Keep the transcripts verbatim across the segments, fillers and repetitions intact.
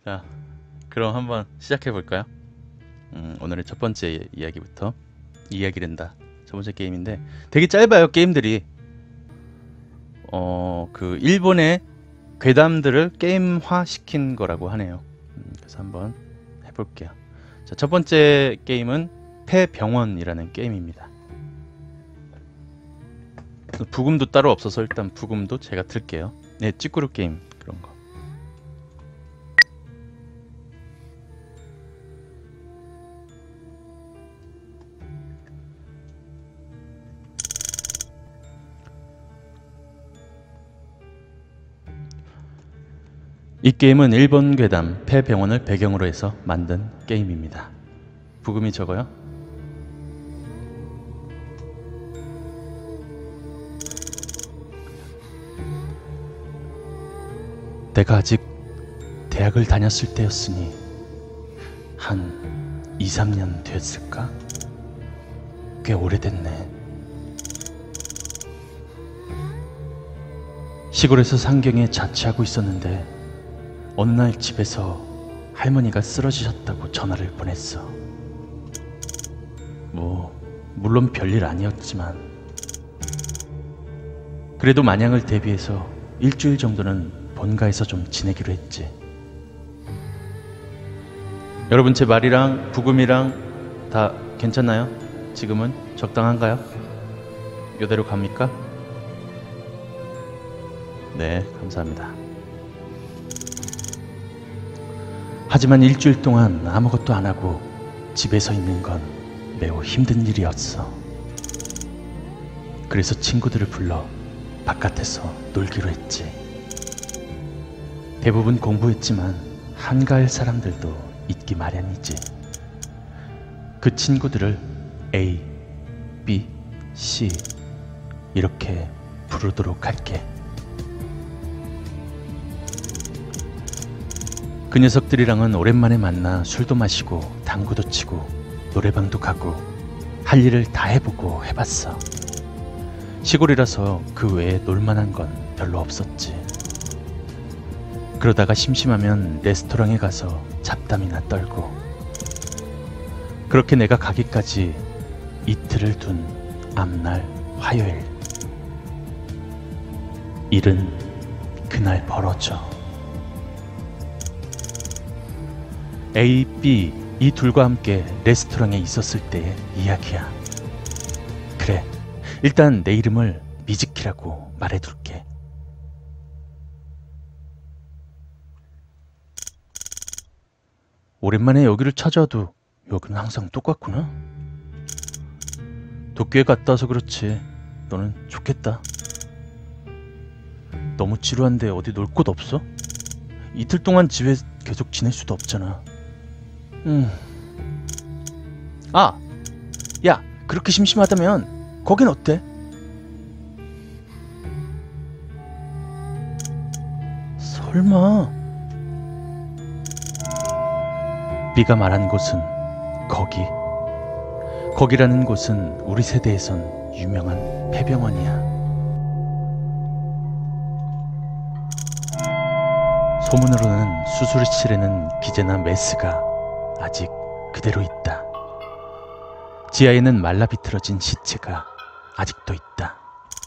자, 그럼 한번 시작해 볼까요? 음, 오늘의 첫 번째 이야기부터. 이야기랜다. 첫 번째 게임인데 되게 짧아요. 게임들이 어, 그 일본의 괴담들을 게임화 시킨 거라고 하네요. 음, 그래서 한번 해볼게요. 자, 첫 번째 게임은 폐병원이라는 게임입니다. 부금도 따로 없어서 일단 부금도 제가 틀게요. 네, 찌꾸루 게임 그런 거. 이 게임은 일본 괴담 폐병원을 배경으로 해서 만든 게임입니다. 부금이 적어요. 내가 아직 대학을 다녔을 때였으니 한 이, 삼 년 됐을까? 꽤 오래됐네. 시골에서 상경에 자취하고 있었는데 어느 날 집에서 할머니가 쓰러지셨다고 전화를 보냈어. 뭐 물론 별일 아니었지만 그래도 마냥을 대비해서 일주일 정도는 본가에서 좀 지내기로 했지. 여러분 제 말이랑 부금이랑 다 괜찮나요? 지금은 적당한가요? 이대로 갑니까? 네, 감사합니다. 하지만 일주일 동안 아무것도 안 하고 집에서 있는 건 매우 힘든 일이었어. 그래서 친구들을 불러 바깥에서 놀기로 했지. 대부분 공부했지만 한가할 사람들도 있기 마련이지. 그 친구들을 A, B, C 이렇게 부르도록 할게. 그 녀석들이랑은 오랜만에 만나 술도 마시고 당구도 치고 노래방도 가고 할 일을 다 해보고 해봤어. 시골이라서 그 외에 놀만한 건 별로 없었지. 그러다가 심심하면 레스토랑에 가서 잡담이나 떨고. 그렇게 내가 가기까지 이틀을 둔 앞날 화요일, 일은 그날 벌어져. A, B 이 둘과 함께 레스토랑에 있었을 때의 이야기야. 그래, 일단 내 이름을 미즈키라고 말해둘게. 오랜만에 여기를 찾아와도 여기는 항상 똑같구나. 도쿄에 갔다 와서 그렇지 너는 좋겠다. 너무 지루한데 어디 놀 곳 없어? 이틀 동안 집에 계속 지낼 수도 없잖아. 음. 아! 야! 그렇게 심심하다면 거긴 어때? 설마... B가 말한 곳은 거기. 거기라는 곳은 우리 세대에선 유명한 폐병원이야. 소문으로는 수술실에는 기재나 메스가 아직 그대로 있다. 지하에는 말라 비틀어진 시체가 아직도 있다.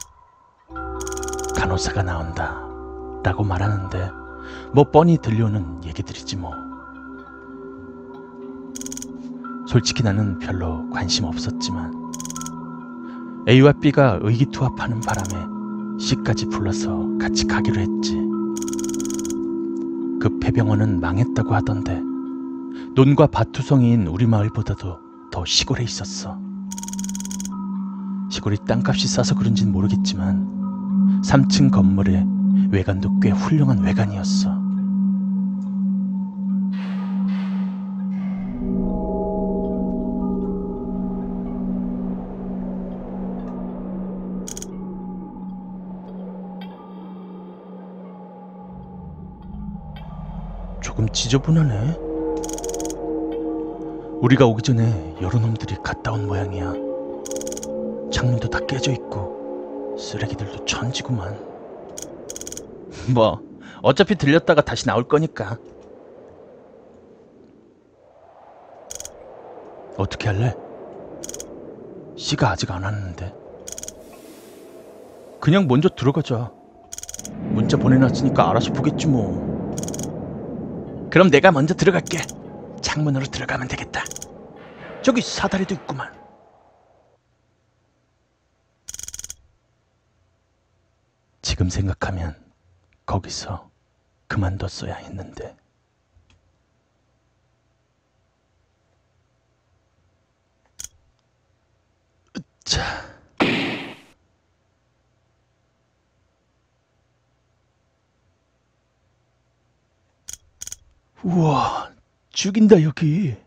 간호사가 나온다 라고 말하는데 뭐 뻔히 들려오는 얘기들이지 뭐. 솔직히 나는 별로 관심 없었지만 A와 B가 의기투합하는 바람에 C까지 불러서 같이 가기로 했지. 그 폐병원은 망했다고 하던데 논과 밭투성이인 우리 마을보다도 더 시골에 있었어. 시골이 땅값이 싸서 그런진 모르겠지만 삼 층 건물에 외관도 꽤 훌륭한 외관이었어. 조금 지저분하네. 우리가 오기 전에 여러 놈들이 갔다 온 모양이야. 창문도 다 깨져 있고 쓰레기들도 천지구만. 뭐 어차피 들렸다가 다시 나올 거니까. 어떻게 할래? 씨가 아직 안 왔는데. 그냥 먼저 들어가자. 문자 보내놨으니까 알아서 보겠지 뭐. 그럼 내가 먼저 들어갈게. 창문으로 들어가면 되겠다. 저기 사다리도 있구만. 지금 생각하면 거기서 그만뒀어야 했는데. 자, 우와, 죽인다 여기.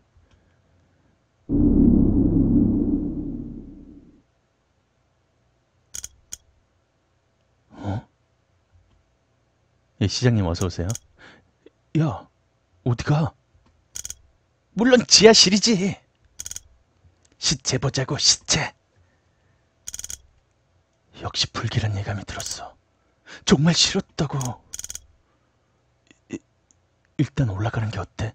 어? 예, 시장님 어서 오세요. 야, 어디가? 물론 지하실이지. 시체 보자고, 시체. 역시 불길한 예감이 들었어. 정말 싫었다고. 이, 일단 올라가는 게 어때?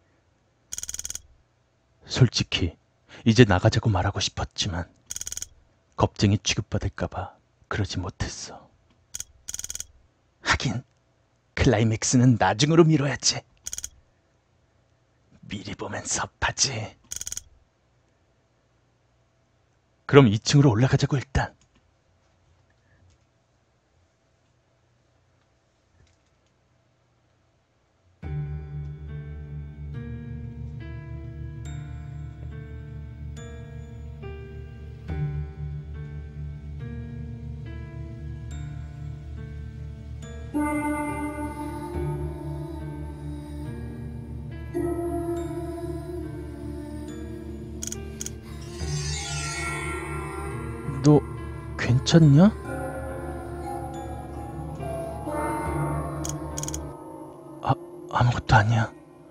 솔직히 이제 나가자고 말하고 싶었지만 겁쟁이 취급받을까봐 그러지 못했어. 하긴 클라이맥스는 나중으로 미뤄야지. 미리 보면 섭하지. 그럼 이 층으로 올라가자고 일단. 너 괜찮냐? 아, 아무것도 아니야.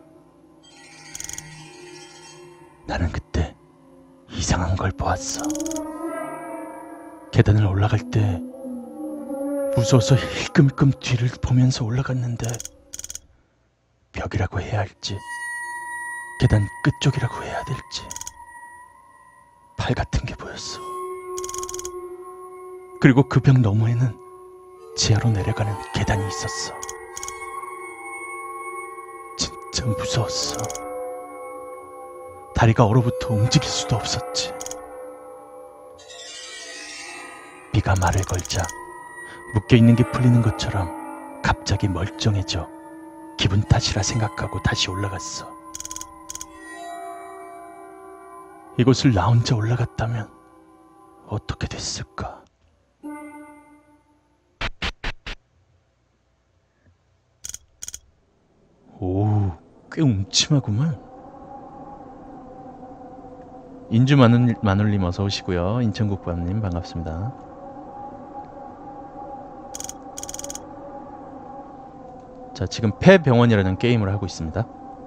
나는 그때 이상한 걸 보았어. 계단을 올라갈 때 무서워서 힐끔힐끔 뒤를 보면서 올라갔는데 벽이라고 해야 할지 계단 끝쪽이라고 해야 될지 팔 같은 게 보였어. 그리고 그 벽 너머에는 지하로 내려가는 계단이 있었어. 진짜 무서웠어. 다리가 얼어붙어 움직일 수도 없었지. 비가 말을 걸자 묶여있는 게 풀리는 것처럼 갑자기 멀쩡해져 기분 탓이라 생각하고 다시 올라갔어. 이곳을 나 혼자 올라갔다면 어떻게 됐을까? 오, 꽤 음침하구만. 인주 마눌, 마눌님 어서 오시고요. 인천국밥님 반갑습니다. 자, 지금 폐병원이라는 게임을 하고 있습니다.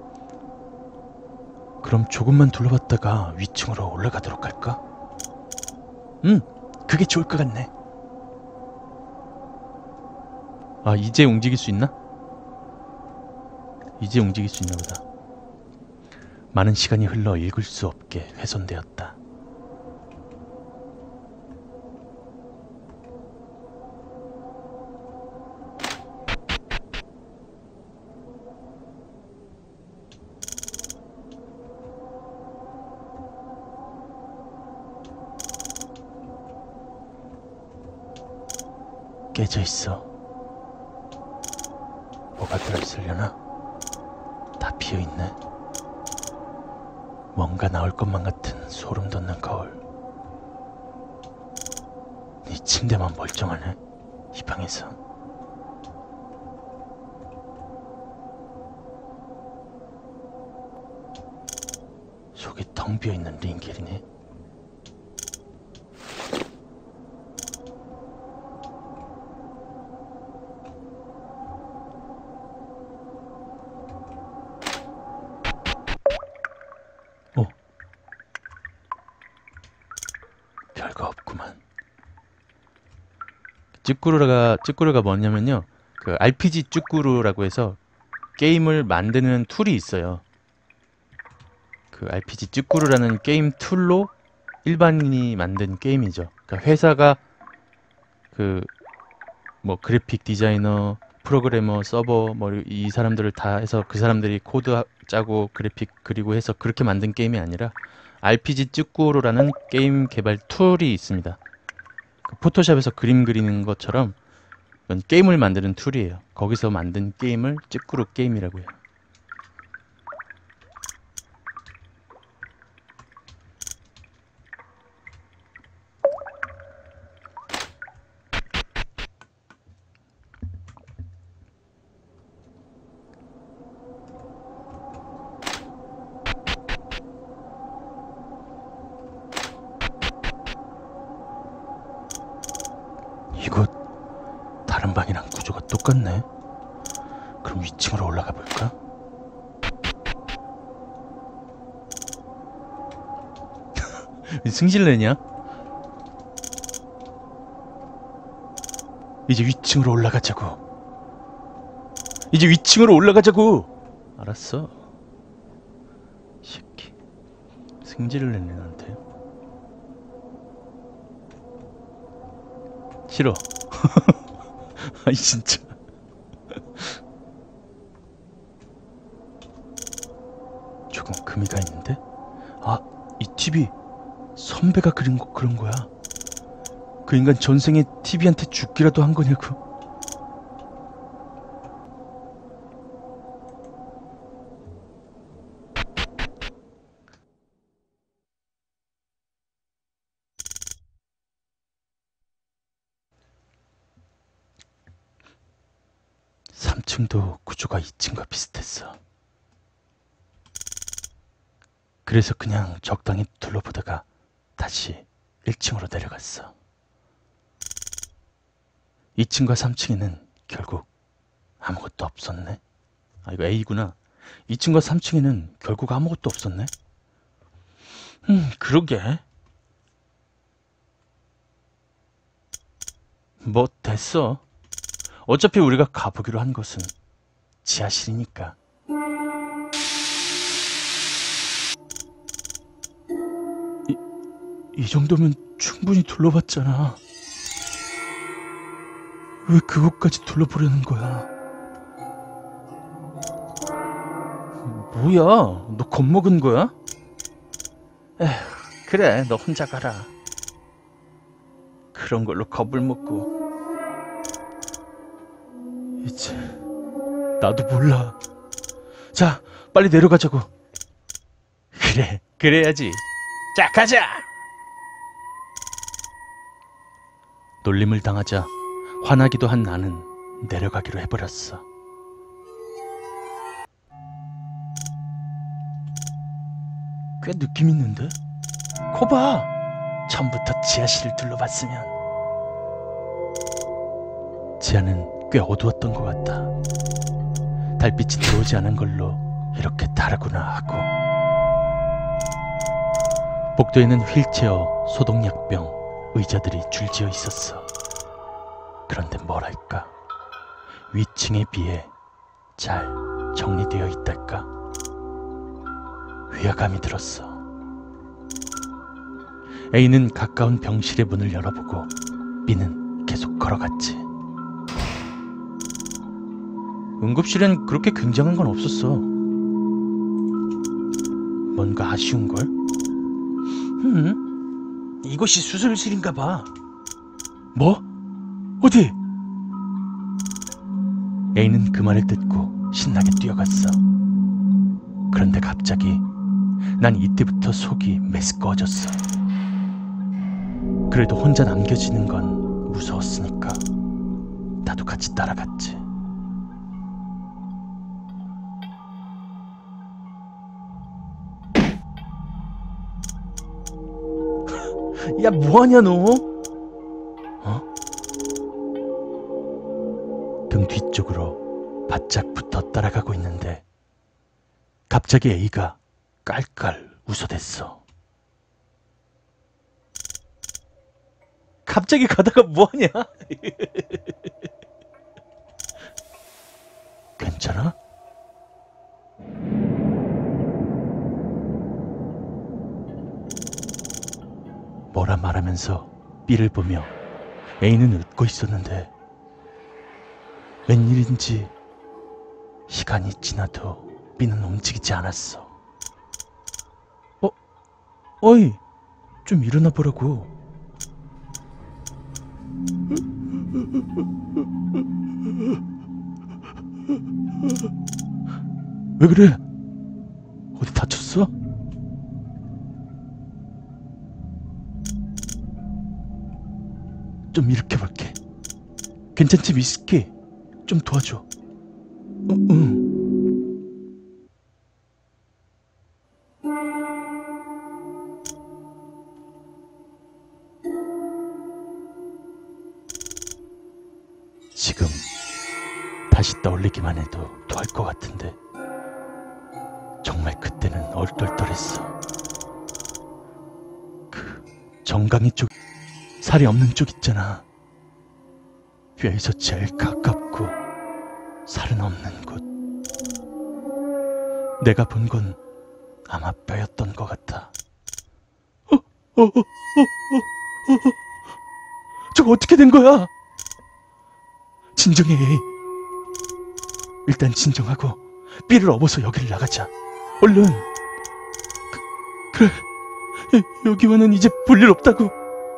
그럼 조금만 둘러봤다가 위층으로 올라가도록 할까? 응, 그게 좋을 것 같네. 아, 이제 움직일 수 있나? 이제 움직일 수 있나 보다. 많은 시간이 흘러 읽을 수 없게 훼손되었다. 깨져 있어. 뭐가 들어있으려나? 다 비어있네. 뭔가 나올 것만 같은 소름 돋는 거울. 네 침대만 멀쩡하네, 이 방에서. 속이 텅 비어있는 링겔이네. 어, 별거 없구만. 쭈꾸루가 쭈꾸루가 뭐냐면요, 그 알피지 쭈꾸루라고 해서 게임을 만드는 툴이 있어요. 그 알피지 찌꾸루라는 게임 툴로 일반인이 만든 게임이죠. 그러니까 회사가 그 뭐 그래픽 디자이너, 프로그래머, 서버 뭐 이 사람들을 다 해서 그 사람들이 코드 하- 짜고 그래픽 그리고 해서 그렇게 만든 게임이 아니라 알피지 찌꾸루라는 게임 개발 툴이 있습니다. 그 포토샵에서 그림 그리는 것처럼 이건 게임을 만드는 툴이에요. 거기서 만든 게임을 찌꾸루 게임이라고 해요. 이곳 다른 방이랑 구조가 똑같네. 그럼 위층으로 올라가 볼까? 승질내냐? 이제 위층으로 올라가자고. 이제 위층으로 올라가자고. 알았어. 새끼. 승질을 내네 나한테. 싫어. 아니 진짜. 조금 금이가 있는데? 아, 이 티비 선배가 그린 거 그런 거야. 그 인간 전생에 티비한테 죽기라도 한 거냐고. 삼 층도 구조가 이 층과 비슷했어. 그래서 그냥 적당히 둘러보다가 다시 일 층으로 내려갔어. 이 층과 삼 층에는 결국 아무것도 없었네. 아, 이거 A구나. 이 층과 삼 층에는 결국 아무것도 없었네. 음, 그러게. 뭐 됐어. 어차피 우리가 가보기로 한 곳은 지하실이니까. 이, 이 정도면 충분히 둘러봤잖아. 왜 그것까지 둘러보려는 거야? 뭐야? 너 겁먹은 거야? 에휴, 그래, 너 혼자 가라. 그런 걸로 겁을 먹고. 이제 나도 몰라. 자, 빨리 내려가자고. 그래, 그래야지. 자, 가자! 놀림을 당하자 화나기도 한 나는 내려가기로 해버렸어. 꽤 느낌 있는데? 거봐! 처음부터 지하실을 둘러봤으면. 지하는 꽤 어두웠던 것 같다. 달빛이 들어오지 않은 걸로 이렇게 다르구나 하고. 복도에는 휠체어, 소독약병, 의자들이 줄지어 있었어. 그런데 뭐랄까, 위층에 비해 잘 정리되어 있달까? 위화감이 들었어. A는 가까운 병실의 문을 열어보고 B는 계속 걸어갔지. 응급실엔 그렇게 굉장한 건 없었어. 뭔가 아쉬운걸? 음? 이곳이 수술실인가 봐. 뭐? 어디? A는 그 말을 듣고 신나게 뛰어갔어. 그런데 갑자기 난 이때부터 속이 메스꺼워졌어. 그래도 혼자 남겨지는 건 무서웠으니까 나도 같이 따라갔지. 야, 뭐하냐 너? 어? 등 뒤쪽으로 바짝 붙어 따라가고 있는데 갑자기 A가 깔깔 웃어댔어. 갑자기 가다가 뭐하냐? 괜찮아? 내가 말하면서 B를 보며 A는 웃고 있었는데 웬일인지 시간이 지나도 B는 움직이지 않았어. 어? 어이, 좀 일어나 보라고. 왜 그래? 어디 다쳤어? 좀 일으켜볼게. 괜찮지, 미스키? 좀 도와줘. 어, 응. 지금 다시 떠올리기만 해도 토할 것 같은데 정말 그때는 얼떨떨했어. 그 정강이 쪽, 살이 없는 쪽 있잖아. 뼈에서 제일 가깝고 살은 없는 곳. 내가 본 건 아마 뼈였던 것 같아. 어, 어, 어, 어, 어, 어. 저거 어떻게 된 거야? 진정해. 일단 진정하고 B를 업어서 여기를 나가자. 얼른. 그, 그래. 여, 여기와는 이제 볼일 없다고.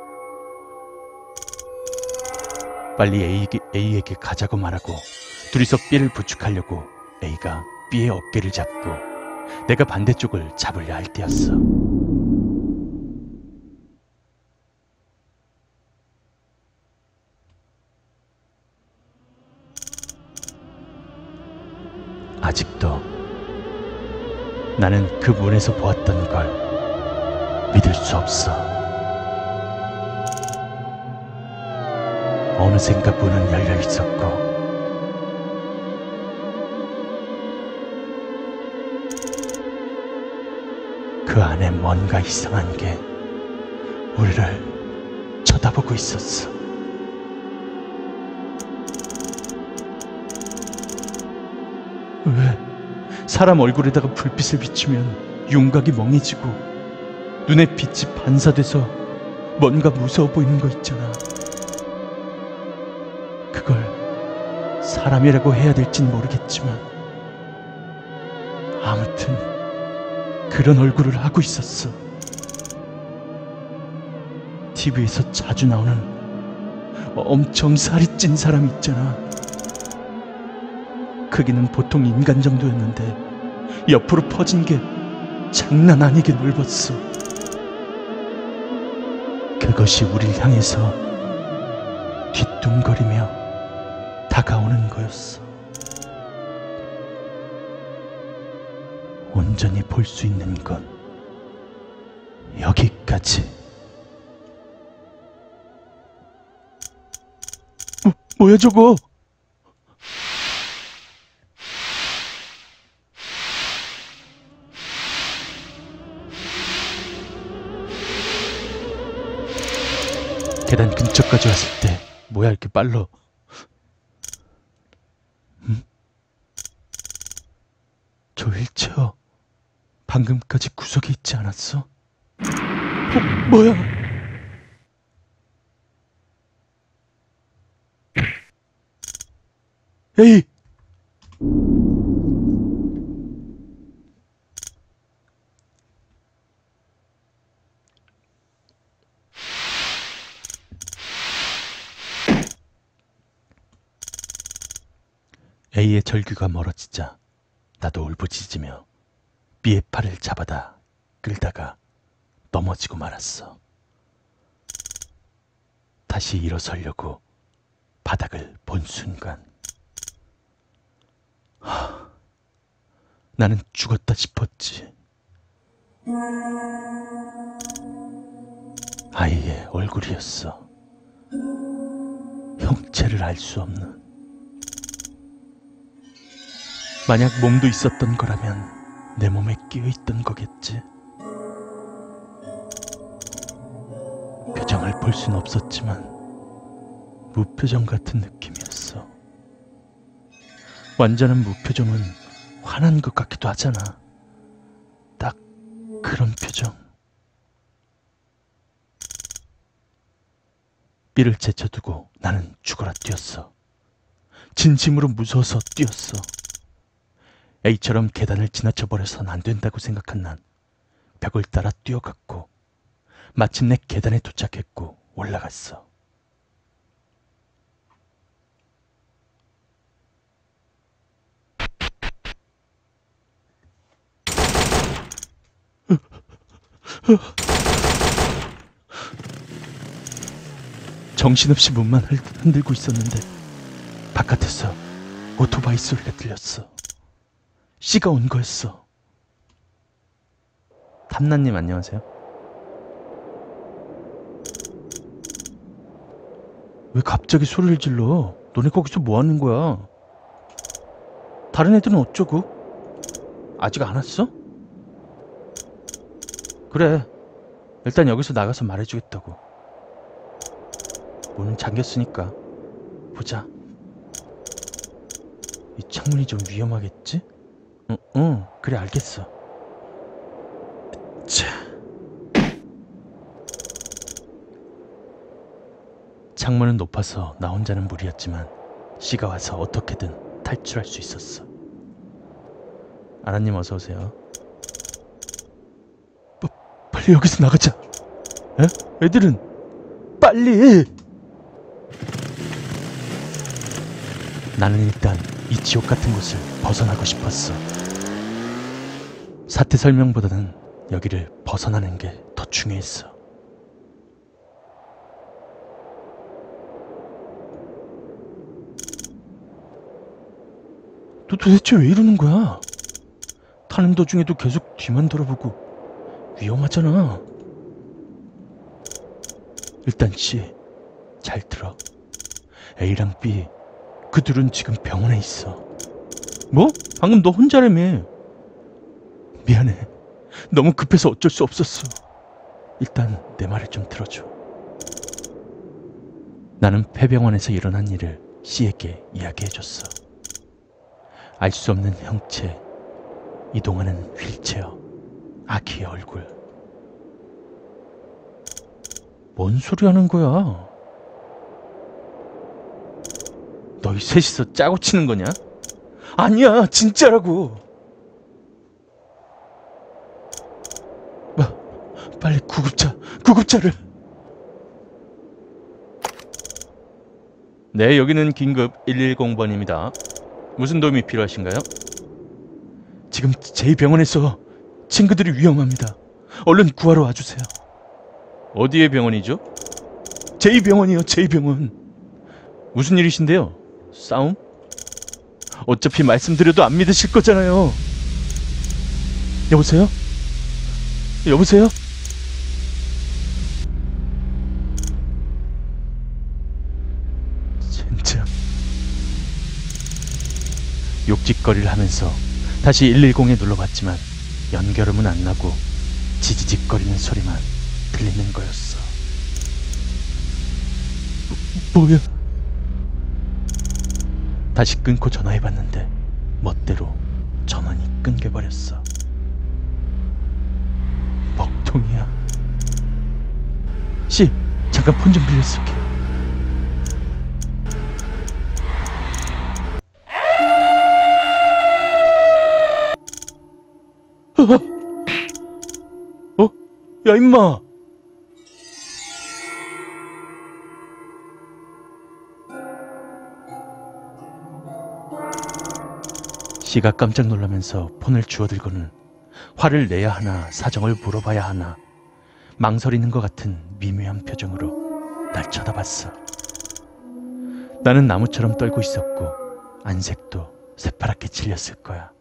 빨리 A에게, A에게 가자고 말하고 둘이서 B를 부축하려고 A가 B의 어깨를 잡고 내가 반대쪽을 잡으려 할 때였어. 아직도 나는 그 문에서 보았던 걸 믿을 수 없어. 어느샌가 문은 열려 있었고 그 안에 뭔가 이상한 게 우리를 쳐다보고 있었어. 왜? 사람 얼굴에다가 불빛을 비추면 윤곽이 멍해지고 눈에 빛이 반사돼서 뭔가 무서워 보이는 거 있잖아. 그걸 사람이라고 해야 될진 모르겠지만 아무튼 그런 얼굴을 하고 있었어. 티비에서 자주 나오는 엄청 살이 찐 사람 있잖아. 크기는 보통 인간 정도였는데 옆으로 퍼진 게 장난 아니게 넓었어. 그것이 우릴 향해서 뒤뚱거리며 다가오는 거였어. 온전히 볼 수 있는 건 여기까지. 뭐, 뭐야 저거? 계단 근처까지 왔을 때 뭐야 이렇게 빨라? 응? 저 휠체어 방금까지 구석에 있지 않았어? 어, 뭐야? 에이! A의 절규가 멀어지자 나도 울부짖으며 B의 팔을 잡아다 끌다가 넘어지고 말았어. 다시 일어서려고 바닥을 본 순간 하, 나는 죽었다 싶었지. 아이의 얼굴이었어. 형체를 알 수 없는. 만약 몸도 있었던 거라면 내 몸에 끼어있던 거겠지. 표정을 볼 순 없었지만 무표정 같은 느낌이었어. 완전한 무표정은 화난 것 같기도 하잖아. 딱 그런 표정. B를 제쳐두고 나는 죽어라 뛰었어. 진심으로 무서워서 뛰었어. A처럼 계단을 지나쳐버려선 안 된다고 생각한 난 벽을 따라 뛰어갔고 마침내 계단에 도착했고 올라갔어. 정신없이 문만 흔들고 있었는데 바깥에서 오토바이 소리가 들렸어. C가 온 거였어. 탐나님 안녕하세요. 왜 갑자기 소리를 질러? 너네 거기서 뭐 하는 거야? 다른 애들은 어쩌고? 아직 안 왔어? 그래, 일단 여기서 나가서 말해주겠다고. 문은 잠겼으니까 보자. 이 창문이 좀 위험하겠지? 응, 응, 그래 알겠어. 자. 창문은 높아서 나 혼자는 무리였지만 C가 와서 어떻게든 탈출할 수 있었어. 아라님 어서 오세요. 빠, 빨리 여기서 나가자. 에? 애들은 빨리. 나는 일단 이 지옥 같은 곳을 벗어나고 싶었어. 사태 설명보다는 여기를 벗어나는 게 더 중요했어. 너 도대체 왜 이러는 거야? 타는 도중에도 계속 뒤만 돌아보고 위험하잖아. 일단 C, 잘 들어. A랑 B, 그 둘은 지금 병원에 있어. 뭐? 방금 너 혼자라며. 미안해. 너무 급해서 어쩔 수 없었어. 일단 내 말을 좀 들어줘. 나는 폐병원에서 일어난 일을 C에게 이야기해줬어. 알 수 없는 형체, 이동하는 휠체어, 아기의 얼굴. 뭔 소리 하는 거야? 너희 셋이서 짜고 치는 거냐? 아니야, 진짜라고. 마, 빨리 구급차, 구급차를. 네, 여기는 긴급 일일공 번입니다. 무슨 도움이 필요하신가요? 지금 제이 병원에서 친구들이 위험합니다. 얼른 구하러 와주세요. 어디의 병원이죠? 제이 병원이요, 제이 병원. 무슨 일이신데요? 싸움? 어차피 말씀드려도 안 믿으실 거잖아요. 여보세요? 여보세요? 진짜. 욕짓거리를 하면서 다시 일일공에 눌러봤지만 연결음은 안 나고 지지직거리는 소리만 들리는 거였어. 뭐, 뭐야? 다시 끊고 전화해봤는데 멋대로 전원이 끊겨버렸어. 먹통이야. 씨, 잠깐 폰 좀 빌렸을게. 어? 야, 임마! C가 깜짝 놀라면서 폰을 주워들고는 화를 내야 하나 사정을 물어봐야 하나 망설이는 것 같은 미묘한 표정으로 날 쳐다봤어. 나는 나무처럼 떨고 있었고 안색도 새파랗게 질렸을 거야.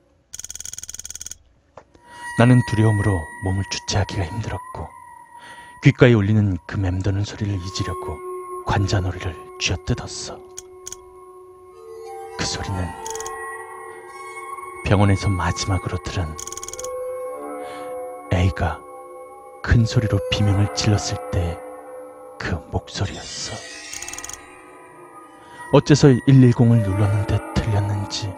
나는 두려움으로 몸을 주체하기가 힘들었고 귓가에 울리는 그 맴도는 소리를 잊으려고 관자놀이를 쥐어뜯었어. 그 소리는 병원에서 마지막으로 들은 A가 큰 소리로 비명을 질렀을 때 그 목소리였어. 어째서 일일공을 눌렀는데 들렸는지,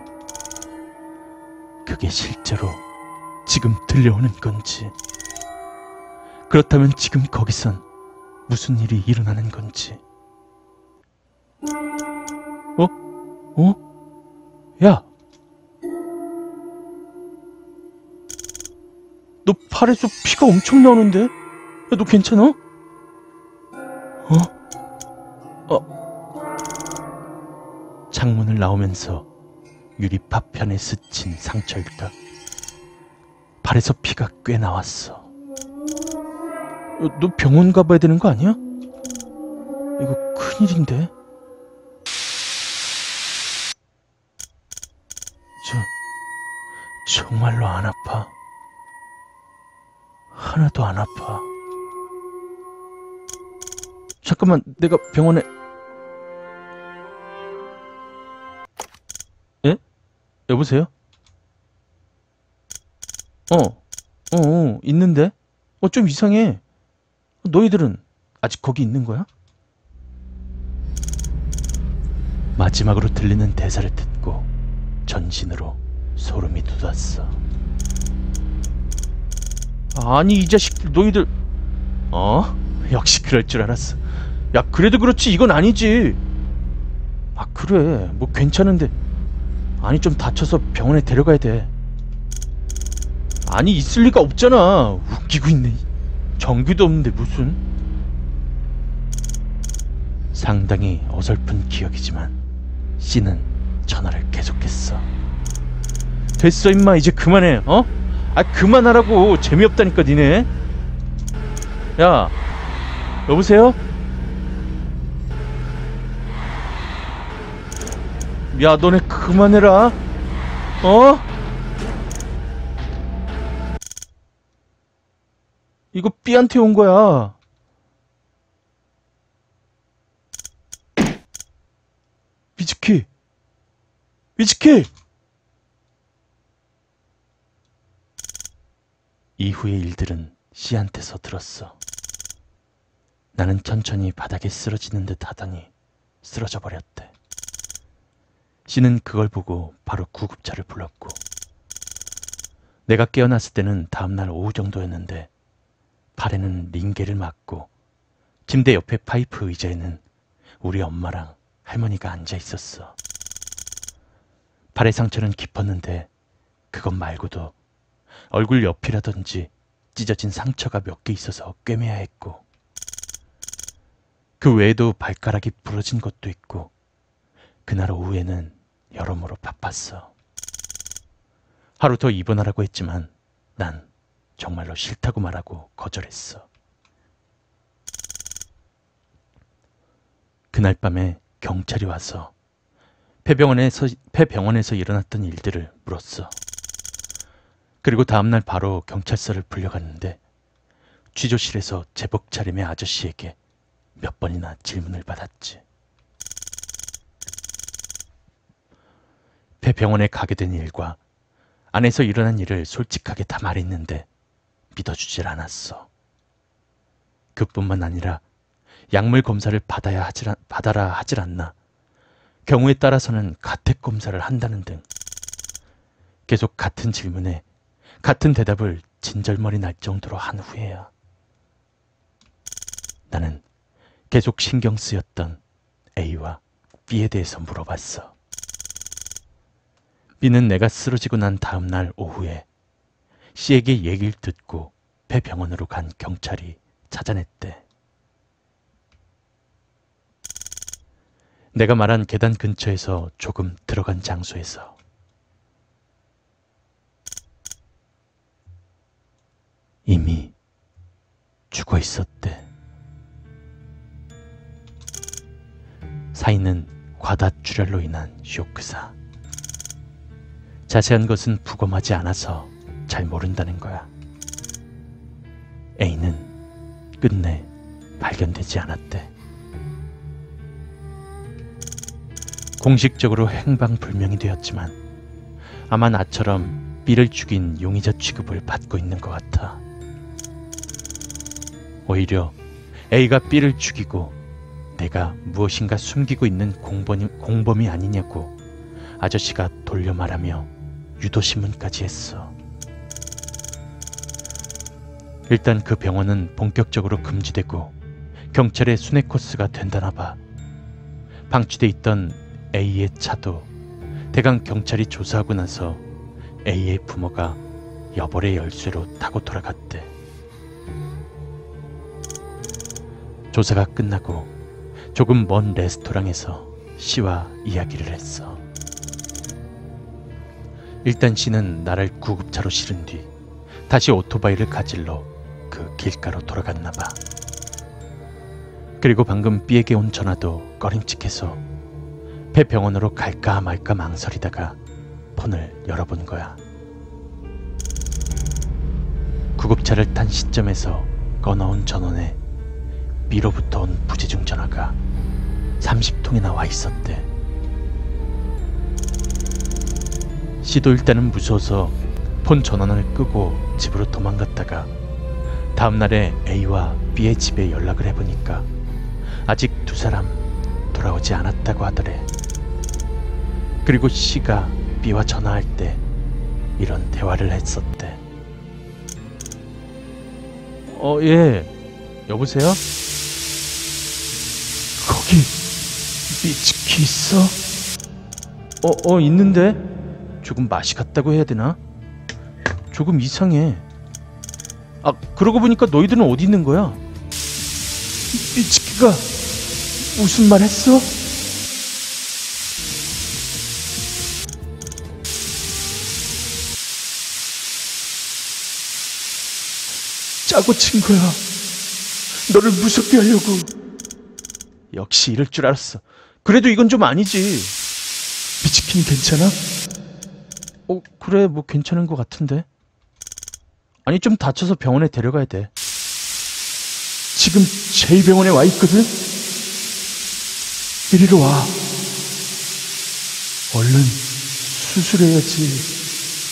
그게 실제로 지금 들려오는 건지, 그렇다면 지금 거기선 무슨 일이 일어나는 건지 어? 어? 야! 너 팔에서 피가 엄청 나오는데? 야, 너 괜찮아? 어? 어? 창문을 나오면서 유리 파편에 스친 상처일까? 발에서 피가 꽤 나왔어. 야, 너 병원 가봐야 되는 거 아니야? 이거 큰일인데? 저, 정말로 안 아파. 하나도 안 아파. 잠깐만, 내가 병원에... 예? 여보세요? 어, 어, 어, 있는데? 어, 좀 이상해. 너희들은 아직 거기 있는 거야? 마지막으로 들리는 대사를 듣고 전신으로 소름이 돋았어. 아니, 이 자식들, 너희들... 어? 역시 그럴 줄 알았어. 야, 그래도 그렇지, 이건 아니지. 아, 그래, 뭐 괜찮은데. 아니, 좀 다쳐서 병원에 데려가야 돼. 아니, 있을 리가 없잖아. 웃기고 있네. 전기도 없는데 무슨. 상당히 어설픈 기억이지만 씨는 전화를 계속했어. 됐어 임마, 이제 그만해. 어? 아, 그만하라고. 재미없다니까 니네. 야, 여보세요? 야, 너네 그만해라. 어? 이거 B한테 온 거야. 미츠키, 미츠키. 이후의 일들은 C한테서 들었어. 나는 천천히 바닥에 쓰러지는 듯 하더니 쓰러져 버렸대. C는 그걸 보고 바로 구급차를 불렀고, 내가 깨어났을 때는 다음날 오후 정도였는데 팔에는 링게를 맞고 침대 옆에 파이프 의자에는 우리 엄마랑 할머니가 앉아 있었어. 발의 상처는 깊었는데 그것 말고도 얼굴 옆이라든지 찢어진 상처가 몇 개 있어서 꿰매야 했고, 그 외에도 발가락이 부러진 것도 있고, 그날 오후에는 여러모로 바빴어. 하루 더 입원하라고 했지만 난 정말로 싫다고 말하고 거절했어. 그날 밤에 경찰이 와서 폐병원에서, 폐병원에서 일어났던 일들을 물었어. 그리고 다음날 바로 경찰서를 불려갔는데 취조실에서 제복 차림의 아저씨에게 몇 번이나 질문을 받았지. 폐병원에 가게 된 일과 안에서 일어난 일을 솔직하게 다 말했는데 믿어주질 않았어. 그뿐만 아니라 약물 검사를 받아야 하질, 받아라 하질 않나, 경우에 따라서는 가택 검사를 한다는 등 계속 같은 질문에 같은 대답을 진절머리 날 정도로 한 후에야 나는 계속 신경 쓰였던 A와 B에 대해서 물어봤어. B는 내가 쓰러지고 난 다음 날 오후에 C에게 얘기를 듣고 폐병원으로 간 경찰이 찾아냈대. 내가 말한 계단 근처에서 조금 들어간 장소에서 이미 죽어 있었대. 사인은 과다출혈로 인한 쇼크사. 자세한 것은 부검하지 않아서 잘 모른다는 거야. A는 끝내 발견되지 않았대. 공식적으로 행방불명이 되었지만 아마 나처럼 B를 죽인 용의자 취급을 받고 있는 것 같아. 오히려 A가 B를 죽이고 내가 무엇인가 숨기고 있는 공범이, 공범이 아니냐고 아저씨가 돌려 말하며 유도신문까지 했어. 일단 그 병원은 본격적으로 금지되고 경찰의 순회 코스가 된다나 봐. 방치돼 있던 A의 차도 대강 경찰이 조사하고 나서 A의 부모가 여벌의 열쇠로 타고 돌아갔대. 조사가 끝나고 조금 먼 레스토랑에서 C와 이야기를 했어. 일단 C는 나를 구급차로 실은 뒤 다시 오토바이를 가질러 그 길가로 돌아갔나 봐. 그리고 방금 B에게 온 전화도 꺼림칙해서 폐병원으로 갈까 말까 망설이다가 폰을 열어본 거야. 구급차를 탄 시점에서 꺼넣은 전원에 B로부터 온 부재중 전화가 삼십 통이나 와 있었대. C도 일단은 무서워서 폰 전원을 끄고 집으로 도망갔다가 다음날에 A와 B의 집에 연락을 해보니까 아직 두 사람 돌아오지 않았다고 하더래. 그리고 C가 B와 전화할 때 이런 대화를 했었대. 어, 예. 여보세요? 거기 미츠키 있어? 어, 어, 있는데? 조금 맛이 갔다고 해야 되나? 조금 이상해. 아, 그러고 보니까 너희들은 어디 있는 거야? 미츠키가 무슨 말 했어? 짜고 친 거야. 너를 무섭게 하려고. 역시 이럴 줄 알았어. 그래도 이건 좀 아니지. 미츠키는 괜찮아? 어, 그래, 뭐 괜찮은 것 같은데. 아니, 좀 다쳐서 병원에 데려가야 돼. 지금 제이 병원에 와 있거든? 이리로 와. 얼른 수술해야지.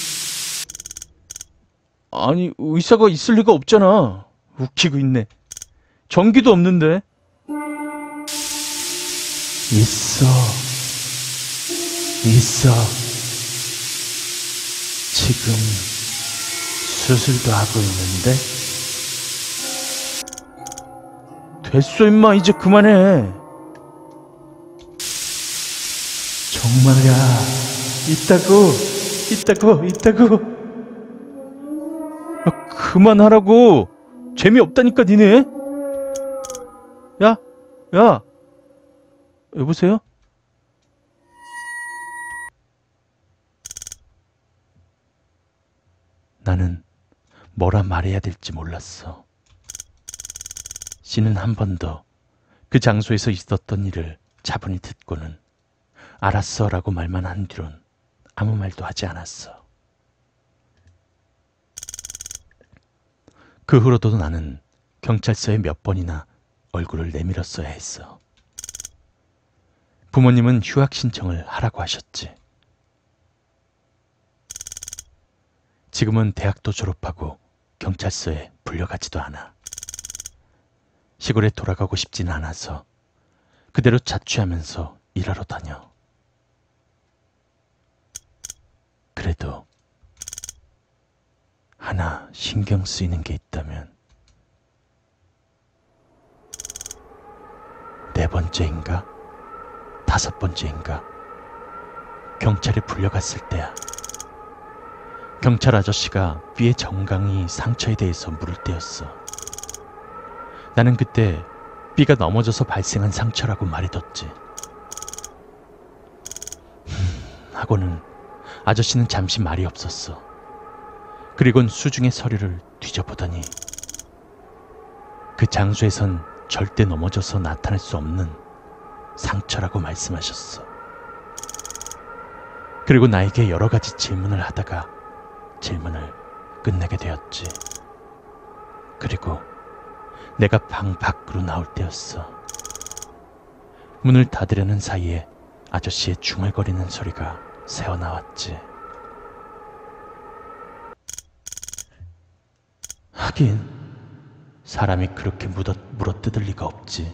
아니, 의사가 있을 리가 없잖아. 웃기고 있네. 전기도 없는데. 있어. 있어. 지금 수술도 하고 있는데. 됐어 임마, 이제 그만해. 정말이야. 있다고. 있다고. 있다고. 아, 그만하라고. 재미없다니까 니네. 야, 야, 여보세요? 나는 뭐라 말해야 될지 몰랐어. C는 한 번 더 그 장소에서 있었던 일을 차분히 듣고는 알았어 라고 말만 한 뒤론 아무 말도 하지 않았어. 그 후로도 나는 경찰서에 몇 번이나 얼굴을 내밀었어야 했어. 부모님은 휴학 신청을 하라고 하셨지. 지금은 대학도 졸업하고 경찰서에 불려가지도 않아. 시골에 돌아가고 싶지는 않아서 그대로 자취하면서 일하러 다녀. 그래도 하나 신경 쓰이는 게 있다면 네 번째인가 다섯 번째인가 경찰에 불려갔을 때야. 경찰 아저씨가 B의 정강이 상처에 대해서 물을 때였어. 나는 그때 B가 넘어져서 발생한 상처라고 말해뒀지. 음, 하고는 아저씨는 잠시 말이 없었어. 그리곤 수중의 서류를 뒤져보더니 그 장소에선 절대 넘어져서 나타날 수 없는 상처라고 말씀하셨어. 그리고 나에게 여러 가지 질문을 하다가 질문을 끝내게 되었지. 그리고 내가 방 밖으로 나올 때였어. 문을 닫으려는 사이에 아저씨의 중얼거리는 소리가 새어나왔지. 하긴 사람이 그렇게 물어, 물어뜯을 리가 없지.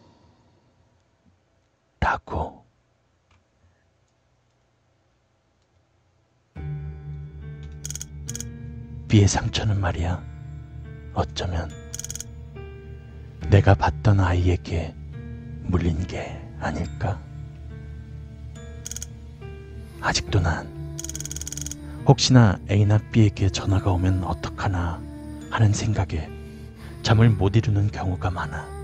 라고. B의 상처는 말이야, 어쩌면 내가 봤던 아이에게 물린 게 아닐까? 아직도 난 혹시나 A나 B에게 전화가 오면 어떡하나 하는 생각에 잠을 못 이루는 경우가 많아.